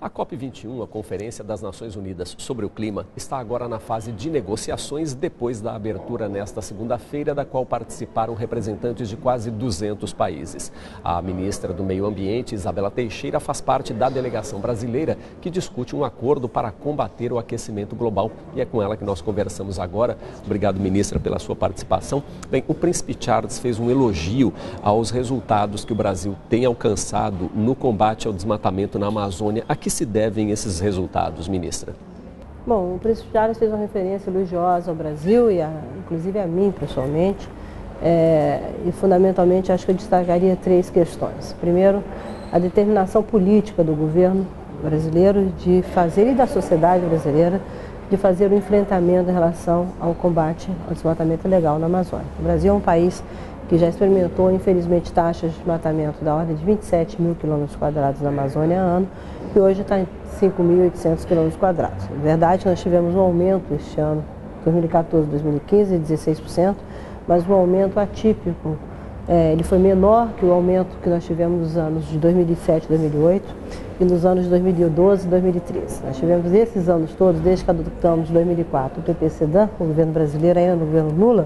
A COP21, a Conferência das Nações Unidas sobre o Clima, está agora na fase de negociações depois da abertura nesta segunda-feira, da qual participaram representantes de quase 200 países. A ministra do Meio Ambiente, Isabela Teixeira, faz parte da delegação brasileira que discute um acordo para combater o aquecimento global. E é com ela que nós conversamos agora. Obrigado, ministra, pela sua participação. Bem, o príncipe Charles fez um elogio aos resultados que o Brasil tem alcançado no combate ao desmatamento na Amazônia. A que se devem esses resultados, ministra? Bom, o príncipe Charles fez uma referência elogiosa ao Brasil e inclusive a mim pessoalmente, e fundamentalmente acho que eu destacaria três questões. Primeiro, a determinação política do governo brasileiro de fazer, e da sociedade brasileira, de fazer o enfrentamento em relação ao combate ao desmatamento ilegal na Amazônia. O Brasil é um país que já experimentou, infelizmente, taxas de desmatamento da ordem de 27 mil quilômetros quadrados na Amazônia ano, e hoje está em 5.800 quilômetros quadrados. Na verdade, nós tivemos um aumento este ano, 2014, 2015, de 16%, mas um aumento atípico. Ele foi menor que o aumento que nós tivemos nos anos de 2007 e 2008 e nos anos de 2012 e 2013. Nós tivemos nesses anos todos, desde que adotamos em 2004 o PPCDAN, o governo brasileiro, ainda no governo Lula,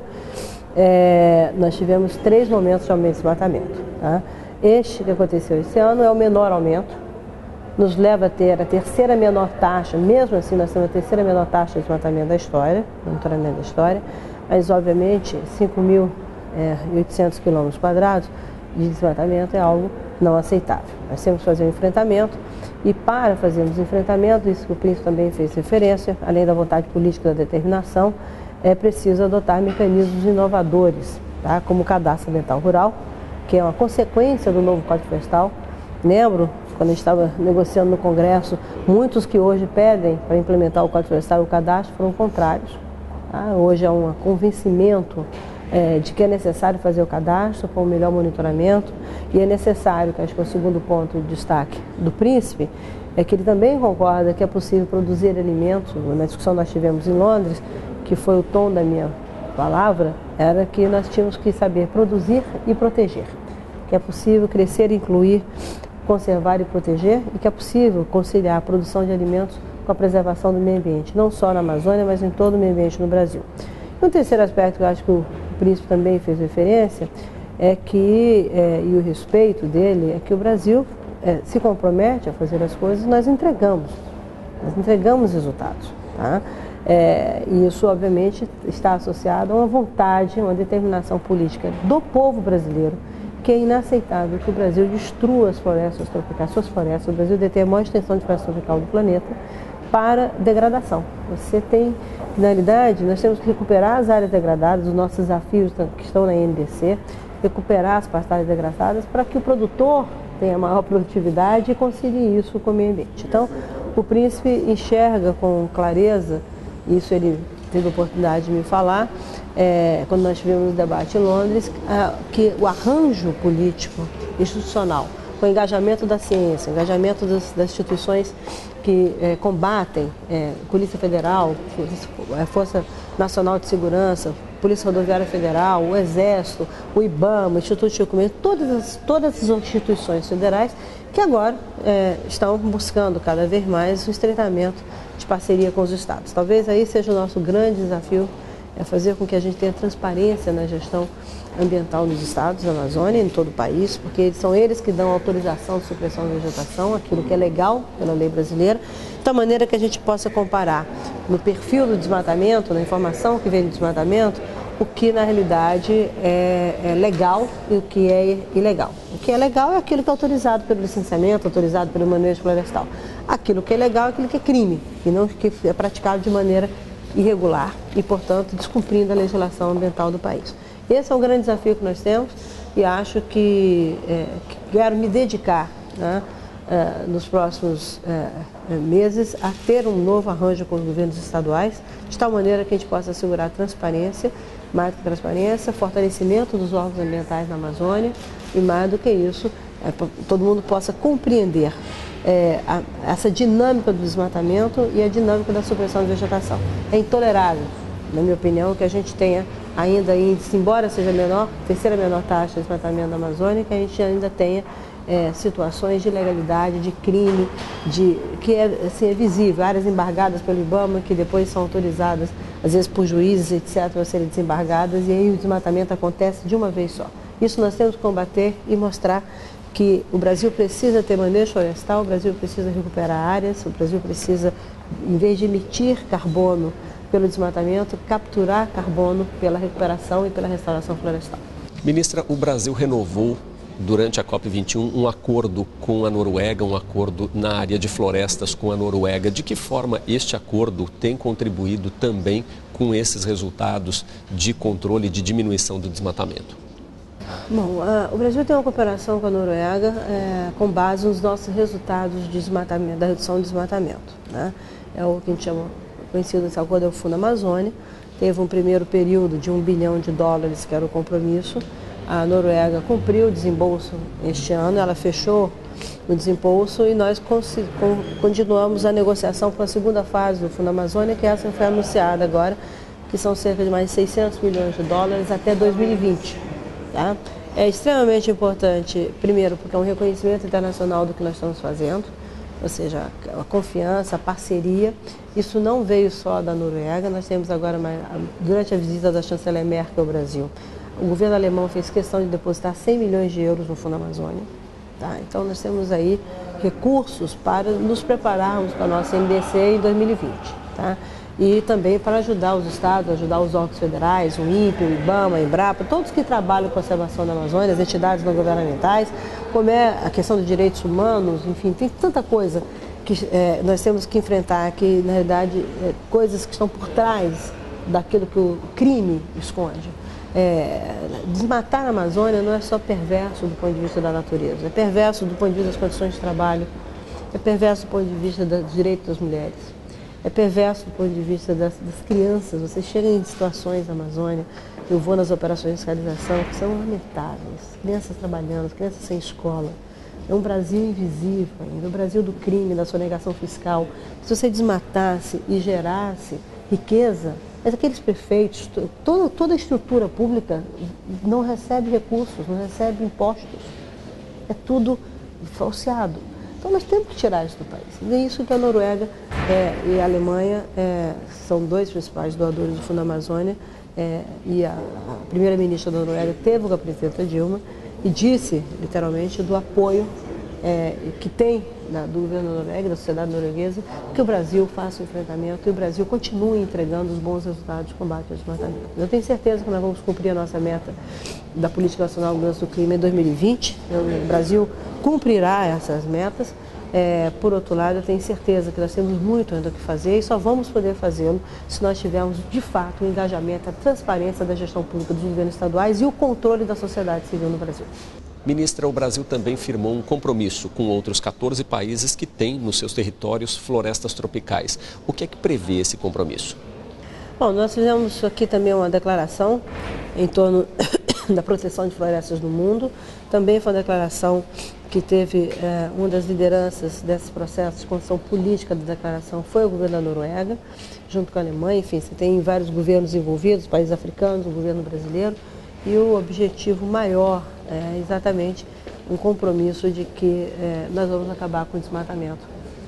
nós tivemos 3 momentos de aumento de desmatamento. Tá? Este que aconteceu esse ano é o menor aumento, nos leva a ter a terceira menor taxa, mesmo assim nós temos a terceira menor taxa de desmatamento da história, monitoramento da história, mas obviamente 5.800 quilômetros quadrados de desmatamento é algo não aceitável. Nós temos que fazer um enfrentamento, e para fazermos enfrentamento, isso que o príncipe também fez referência, além da vontade política e da determinação, é preciso adotar mecanismos inovadores, tá? Como o cadastro ambiental rural, que é uma consequência do novo Código Florestal. Lembro, quando a gente estava negociando no Congresso, muitos que hoje pedem para implementar o Código Florestal e o cadastro foram contrários. Tá? Hoje há um convencimento de que é necessário fazer o cadastro para um melhor monitoramento, e é necessário, que acho que é o segundo ponto de destaque do príncipe, é que ele também concorda que é possível produzir alimentos. Na discussão que nós tivemos em Londres, que foi o tom da minha palavra, era que nós tínhamos que saber produzir e proteger, que é possível crescer, incluir, conservar e proteger, e que é possível conciliar a produção de alimentos com a preservação do meio ambiente, não só na Amazônia, mas em todo o meio ambiente no Brasil. E um terceiro aspecto que eu acho que o príncipe também fez referência é que, e o respeito dele, é que o Brasil se compromete a fazer as coisas, e nós entregamos resultados. Tá? E isso, obviamente, está associado a uma vontade, uma determinação política do povo brasileiro, que é inaceitável que o Brasil destrua as florestas tropicais, suas florestas. O Brasil detém a maior extensão de floresta tropical do planeta para degradação. Você tem finalidade, nós temos que recuperar as áreas degradadas, os nossos desafios que estão na NDC, recuperar as pastagens degradadas para que o produtor tenha maior produtividade e concilie isso com o meio ambiente. Então, o príncipe enxerga com clareza, isso ele teve a oportunidade de me falar, quando nós tivemos o debate em Londres, que o arranjo político, institucional, com o engajamento da ciência, engajamento das instituições que combatem, Polícia Federal, Força Nacional de Segurança, Polícia Rodoviária Federal, o Exército, o IBAMA, o Instituto Chico Mendes, todas as instituições federais que agora estão buscando cada vez mais o estreitamento de parceria com os estados. Talvez aí seja o nosso grande desafio, fazer com que a gente tenha transparência na gestão ambiental nos estados da Amazônia, em todo o país, porque são eles que dão autorização de supressão de vegetação, aquilo que é legal pela lei brasileira, de tal maneira que a gente possa comparar no perfil do desmatamento, na informação que vem do desmatamento, o que na realidade é legal e o que é ilegal. O que é legal é aquilo que é autorizado pelo licenciamento, autorizado pelo manejo florestal. Aquilo que é legal é aquilo que é crime, e não que é praticado de maneira irregular e, portanto, descumprindo a legislação ambiental do país. Esse é um grande desafio que nós temos, e acho que quero me dedicar, né, nos próximos meses a ter um novo arranjo com os governos estaduais, de tal maneira que a gente possa assegurar transparência, mais do que transparência, fortalecimento dos órgãos ambientais na Amazônia, e mais do que isso, todo mundo possa compreender essa dinâmica do desmatamento e a dinâmica da supressão de vegetação. É intolerável, na minha opinião, que a gente tenha ainda índice, embora seja menor, terceira menor taxa de desmatamento da Amazônia, que a gente ainda tenha situações de ilegalidade, de crime, que é visível, áreas embargadas pelo IBAMA, que depois são autorizadas, às vezes por juízes, etc., a serem desembargadas, e aí o desmatamento acontece de uma vez só. Isso nós temos que combater e mostrar que o Brasil precisa ter manejo florestal, o Brasil precisa recuperar áreas, o Brasil precisa, em vez de emitir carbono pelo desmatamento, capturar carbono pela recuperação e pela restauração florestal. Ministra, o Brasil renovou durante a COP21 um acordo com a Noruega, um acordo na área de florestas com a Noruega. De que forma este acordo tem contribuído também com esses resultados de controle e de diminuição do desmatamento? Bom, o Brasil tem uma cooperação com a Noruega com base nos nossos resultados de desmatamento, da redução do desmatamento, né? É o que a gente chama, conhecido esse acordo, é o Fundo Amazônia. Teve um primeiro período de US$ 1 bilhão, que era o compromisso. A Noruega cumpriu o desembolso este ano, ela fechou o desembolso e nós continuamos a negociação com a segunda fase do Fundo Amazônia, que essa foi anunciada agora, que são cerca de mais de US$ 600 milhões até 2020. Tá? É extremamente importante, primeiro, porque é um reconhecimento internacional do que nós estamos fazendo, ou seja, a confiança, a parceria. Isso não veio só da Noruega, nós temos agora, durante a visita da chanceler Merkel ao Brasil, o governo alemão fez questão de depositar € 100 milhões no Fundo Amazônia. Tá? Então nós temos aí recursos para nos prepararmos para a nossa NDC em 2020. Tá? E também para ajudar os estados, ajudar os órgãos federais, o INPE, o IBAMA, a Embrapa, todos que trabalham com a conservação da Amazônia, as entidades não governamentais, como é a questão dos direitos humanos, enfim, tem tanta coisa que nós temos que enfrentar, que na realidade coisas que estão por trás daquilo que o crime esconde. Desmatar a Amazônia não é só perverso do ponto de vista da natureza, é perverso do ponto de vista das condições de trabalho, é perverso do ponto de vista dos direitos das mulheres, é perverso do ponto de vista das crianças. Você chega em situações na Amazônia, eu vou nas operações de fiscalização, que são lamentáveis, crianças trabalhando, crianças sem escola. É um Brasil invisível ainda, o Brasil do crime, da sonegação fiscal. Se você desmatasse e gerasse riqueza, mas aqueles prefeitos, toda a estrutura pública não recebe recursos, não recebe impostos. É tudo falseado. Então nós temos que tirar isso do país. E é isso que a Noruega e a Alemanha são dois principais doadores do Fundo Amazônia. E a primeira-ministra da Noruega teve com a presidenta Dilma e disse, literalmente, do apoio que tem do governo norueguês, da sociedade norueguesa, que o Brasil faça o enfrentamento e o Brasil continue entregando os bons resultados de combate ao desmatamento. Eu tenho certeza que nós vamos cumprir a nossa meta da Política Nacional de Mudança do Clima em 2020. O Brasil cumprirá essas metas. Por outro lado, eu tenho certeza que nós temos muito ainda o que fazer e só vamos poder fazê-lo se nós tivermos, de fato, o engajamento, a transparência da gestão pública dos governos estaduais e o controle da sociedade civil no Brasil. Ministra, o Brasil também firmou um compromisso com outros 14 países que têm nos seus territórios florestas tropicais. O que é que prevê esse compromisso? Bom, nós fizemos aqui também uma declaração em torno da proteção de florestas no mundo. Também foi uma declaração que teve uma das lideranças desses processos de construção política da declaração foi o governo da Noruega, junto com a Alemanha. Enfim, você tem vários governos envolvidos, países africanos, o governo brasileiro. E o objetivo maior é exatamente um compromisso de que nós vamos acabar com o desmatamento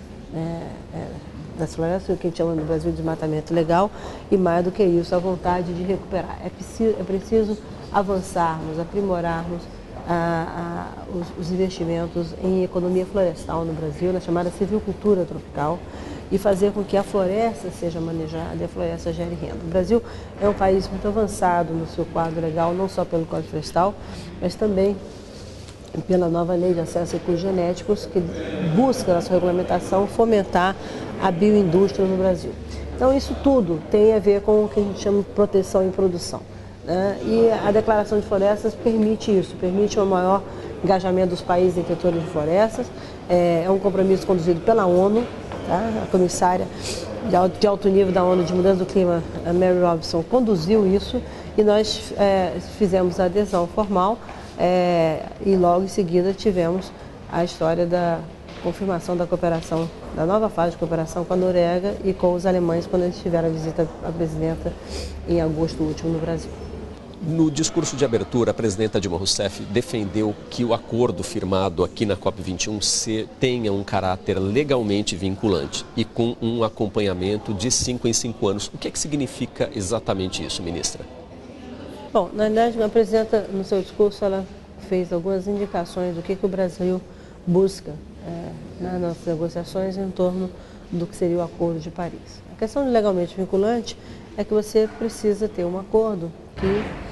das florestas, o que a gente chama no Brasil de desmatamento legal, e mais do que isso, a vontade de recuperar. É preciso avançarmos, aprimorarmos os investimentos em economia florestal no Brasil, na chamada silvicultura tropical, e fazer com que a floresta seja manejada e a floresta gere renda. O Brasil é um país muito avançado no seu quadro legal, não só pelo Código Florestal, mas também pela nova lei de acesso a recursos genéticos, que busca, na sua regulamentação, fomentar a bioindústria no Brasil. Então, isso tudo tem a ver com o que a gente chama de proteção e produção. E a Declaração de Florestas permite isso, permite um maior engajamento dos países em setores de florestas. É um compromisso conduzido pela ONU, tá? A comissária de alto nível da ONU de Mudança do Clima, a Mary Robinson, conduziu isso e nós fizemos a adesão formal e logo em seguida tivemos a história da confirmação da cooperação, da nova fase de cooperação com a Noruega e com os alemães quando eles tiveram a visita à presidenta em agosto último no Brasil. No discurso de abertura, a presidenta Dilma Rousseff defendeu que o acordo firmado aqui na COP21 tenha um caráter legalmente vinculante e com um acompanhamento de 5 em 5 anos. O que significa exatamente isso, ministra? Bom, na verdade, a presidenta, no seu discurso, ela fez algumas indicações do que o Brasil busca nas nossas negociações em torno do que seria o Acordo de Paris. A questão de legalmente vinculante é que você precisa ter um acordo que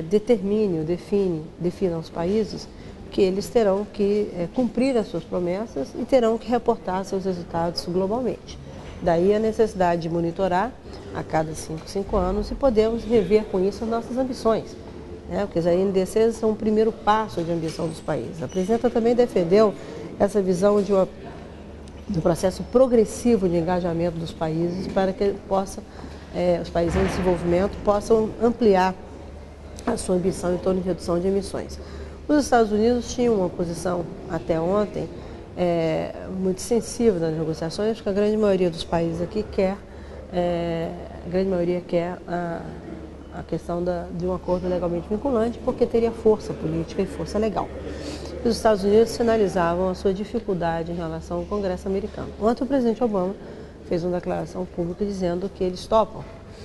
defina aos países que eles terão que cumprir as suas promessas e terão que reportar seus resultados globalmente. Daí a necessidade de monitorar a cada 5 anos e podemos rever com isso as nossas ambições. Porque as NDCs são o primeiro passo de ambição dos países. A presidenta também defendeu essa visão do processo progressivo de engajamento dos países para que os países em desenvolvimento possam ampliar a sua ambição em torno de redução de emissões. Os Estados Unidos tinham uma posição até ontem muito sensível nas negociações, porque a grande maioria dos países aqui quer a questão de um acordo legalmente vinculante, porque teria força política e força legal. Os Estados Unidos sinalizavam a sua dificuldade em relação ao Congresso americano. Ontem o presidente Obama fez uma declaração pública dizendo que eles topam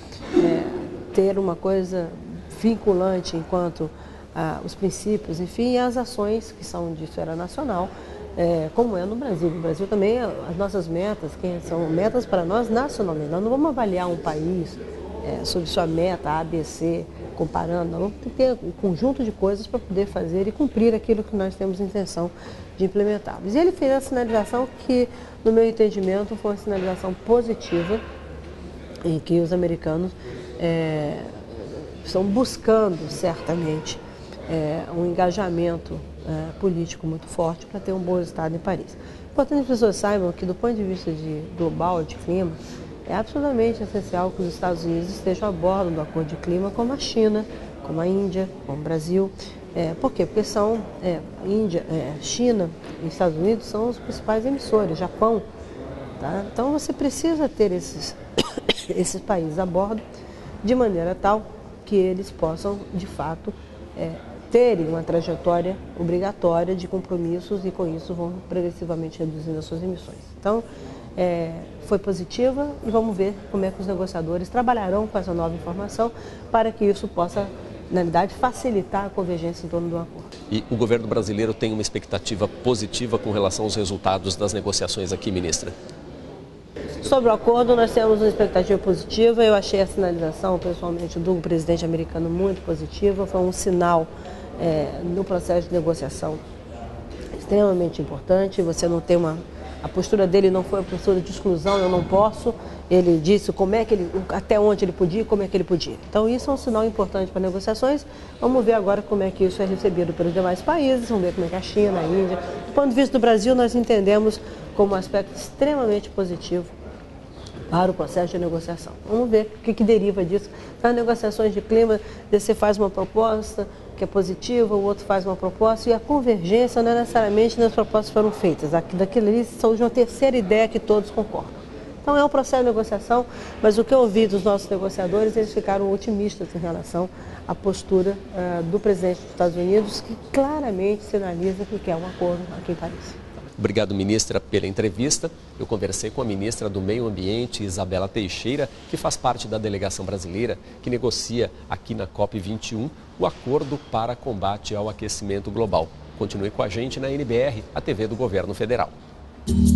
ter uma coisa vinculante enquanto os princípios, enfim, e as ações que são de esfera nacional, como é no Brasil. No Brasil também, as nossas metas, são metas para nós nacionalmente. Nós não vamos avaliar um país sobre sua meta A, B, C, comparando. Nós vamos ter um conjunto de coisas para poder fazer e cumprir aquilo que nós temos intenção de implementar. E ele fez a sinalização que, no meu entendimento, foi uma sinalização positiva em que os americanos estão buscando, certamente, um engajamento político muito forte para ter um bom resultado em Paris. Importante que as pessoas saibam que, do ponto de vista global de clima, é absolutamente essencial que os Estados Unidos estejam a bordo do Acordo de Clima, como a China, como a Índia, como o Brasil. Por quê? Porque China e Estados Unidos são os principais emissores, Japão. Tá? Então você precisa ter esses países a bordo de maneira tal que eles possam, de fato, terem uma trajetória obrigatória de compromissos e, com isso, vão progressivamente reduzindo as suas emissões. Então, foi positiva e vamos ver como é que os negociadores trabalharão com essa nova informação para que isso possa, na verdade, facilitar a convergência em torno do acordo. E o governo brasileiro tem uma expectativa positiva com relação aos resultados das negociações aqui, ministra? Sobre o acordo, nós temos uma expectativa positiva. Eu achei a sinalização, pessoalmente, do presidente americano muito positiva. Foi um sinal no processo de negociação extremamente importante. Você não tem a postura dele não foi a postura de exclusão, eu não posso. Ele disse até onde ele podia e como é que ele podia. Então isso é um sinal importante para negociações. Vamos ver agora como é que isso é recebido pelos demais países, vamos ver como é que a China, a Índia. Do ponto de vista do Brasil, nós entendemos como um aspecto extremamente positivo para o processo de negociação. Vamos ver o que deriva disso. Nas negociações de clima, você faz uma proposta que é positiva, o outro faz uma proposta e a convergência não é necessariamente nas propostas que foram feitas. Daquilo ali surge uma terceira ideia que todos concordam. Então é um processo de negociação, mas o que eu ouvi dos nossos negociadores, eles ficaram otimistas em relação à postura do presidente dos Estados Unidos, que claramente sinaliza que quer um acordo aqui em Paris. Obrigado, ministra, pela entrevista. Eu conversei com a ministra do Meio Ambiente, Isabela Teixeira, que faz parte da delegação brasileira que negocia aqui na COP21 o acordo para combate ao aquecimento global. Continue com a gente na NBR, a TV do Governo Federal.